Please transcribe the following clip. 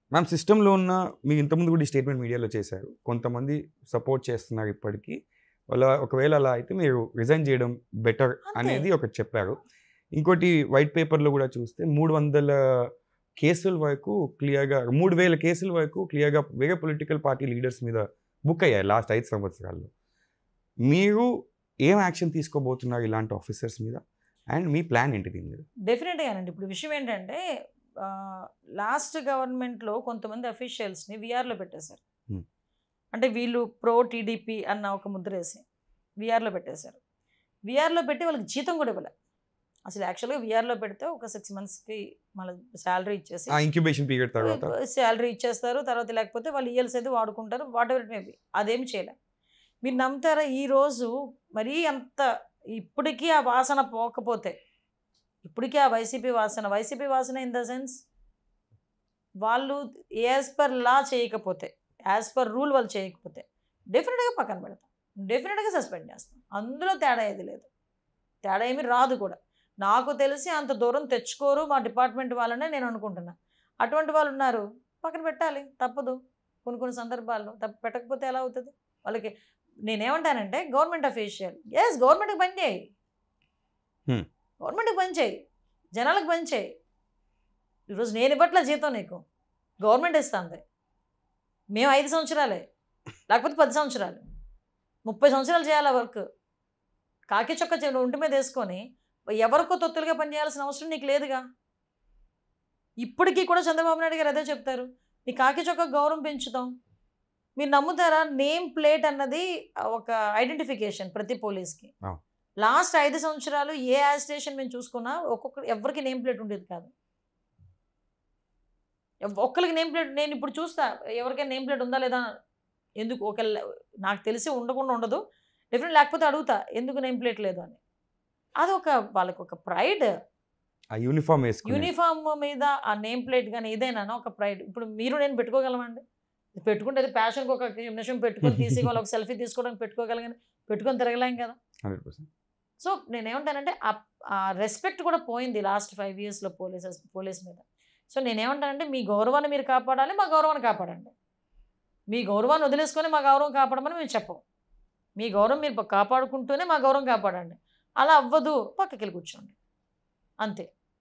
Ma'am సిస్టంలో ఉన్న మీరు ఇంతకుముందు కూడా ఈ స్టేట్మెంట్ మీడియాలో చేశారు. కొంతమంది సపోర్ట్ చేస్తున్నారు ఇప్పటికీ. ఒకవేళ అలా అయితే మీరు రిజైన్ చేయడం బెటర్ అనేది ఒకటి చెప్పారు. ఇంకోటి వైట్ పేపర్‌లో కూడా చూస్తే 300 కేసుల వరకు క్లియర్‌గా 3000 కేసుల వరకు క్లియర్‌గా వేరే పొలిటికల్ పార్టీ లీడర్స్ మీద బుక్ అయ్యాయి లాస్ట్ 5 సంవత్సరాల్లో. మీరు ఏం యాక్షన్ తీసుకోబోతున్నారు ఇలాంటి ఆఫీసర్స్ మీద? అండ్ మీ ప్లాన్ ఏంటి దీని మీద? డెఫినెట్‌గానండి. ఇప్పుడు విషయం ఏంటంటే లాస్ట్ గవర్నమెంట్‌లో కొంతమంది అఫీషియల్స్‌ని వీఆర్‌లో పెట్టేశారు. అంటే వీళ్ళు ప్రో టీడీపీ అన్న ఒక ముద్రేసి వీఆర్‌లో పెట్టేశారు. వీఆర్‌లో పెట్టి వాళ్ళకి జీతం కూడా ఇవ్వలే. అసలు యాక్చువల్‌గా వీఆర్‌లో పెడితే ఒక 6 మంత్స్‌కి మళ్ళీ శాలరీ ఇచ్చేసి ఇంక్యుబేషన్ పీరియడ్ తర్వాత శాలరీ ఇచ్చేస్తారు. తర్వాత లేకపోతే వాళ్ళు ఈఎల్స్ అయితే వాడుకుంటారు. Whatever it may be. అదేమి చేయలే. మీరు నమ్ముతారా ఈరోజు మరీ అంత ఇప్పటికీ ఆ వాసన పోకపోతే ఇప్పటికీ ఆ వైసీపీ వాసన ఇన్ ద సెన్స్ వాళ్ళు యాజ్ పర్ లా చేయకపోతే, యాజ్ పర్ రూల్ వాళ్ళు చేయకపోతే డెఫినెట్గా పక్కన పెడతాం, డెఫినెట్గా సస్పెండ్ చేస్తాం. అందులో తేడా ఏది లేదు, తేడా ఏమి రాదు కూడా. నాకు తెలిసి అంత దూరం తెచ్చుకోరు మా డిపార్ట్మెంట్ వాళ్ళనే నేను అనుకుంటున్నా. అటువంటి వాళ్ళు ఉన్నారు, పక్కన పెట్టాలి, తప్పదు. కొన్ని సందర్భాల్లో పెట్టకపోతే ఎలా అవుతుంది వాళ్ళకి? నేనేమంటానంటే గవర్నమెంట్ అఫీషియల్, ఎస్ గవర్నమెంట్కి పని చేయి, గవర్నమెంట్కి పని చేయి, జనాలకు పని చేయి. ఈరోజు నేను ఇవ్వట్లే జీతం, నీకు గవర్నమెంట్ ఇస్తుంది. మేము 5 సంవత్సరాలే, లేకపోతే 10 సంవత్సరాలు, 30 సంవత్సరాలు చేయాలి వర్క్. కాకి చొక్క ఒంటి మీద వేసుకొని ఎవరికో తొత్తులుగా పనిచేయాల్సిన అవసరం నీకు లేదుగా. ఇప్పటికీ కూడా చంద్రబాబు నాయుడు గారు అదే చెప్తారు, నీ కాకి చొక్క గౌరవం పెంచుతాం. మీరు నమ్ముతారా? నేమ్ ప్లేట్ అన్నది ఒక ఐడెంటిఫికేషన్ ప్రతి పోలీస్కి. లాస్ట్ 5 సంవత్సరాలు ఏ స్టేషన్ మేము చూసుకున్నా ఎవరికి నేమ్ ప్లేట్ ఉండేది కాదు. ఒక్కరికి నేమ్ ప్లేట్ నేను ఇప్పుడు చూస్తా, ఎవరికైనా నేమ్ ప్లేట్ ఉందా లేదా, ఎందుకు నాకు తెలిసి ఉండకుండా ఉండదు, డెఫినెట్ లేకపోతే అడుగుతా ఎందుకు నేమ్ ప్లేట్ లేదు అని. అదొక వాళ్ళకి ఒక ప్రైడ్. యూనిఫామ్ మీద ఆ నేమ్ ప్లేట్ కానీ ఏదైనా ఒక ప్రైడ్. ఇప్పుడు మీరు నేను పెట్టుకోగలమండి? పెట్టుకుంటే అది ప్యాషన్కి ఒక నిమిషం పెట్టుకొని తీసుకోవాలి, ఒక సెల్ఫీ తీసుకోవడానికి పెట్టుకోగలం, పెట్టుకొని తిరగలేం కదా. 100%. సో నేనేమంటానంటే ఆ రెస్పెక్ట్ కూడా పోయింది లాస్ట్ 5 yearsలో పోలీస్ మీద. సో నేనేమంటానంటే మీ గౌరవాన్ని మీరు కాపాడాలి, మా గౌరవాన్ని కాపాడండి. మీ గౌరవాన్ని వదిలేసుకొని మా గౌరవం కాపాడమని మేము చెప్పం. మీ గౌరవం మీరు కాపాడుకుంటూనే మా గౌరవం కాపాడండి. అలా అవ్వదు, పక్కకి వెళ్ళి కూర్చోండి, అంతే.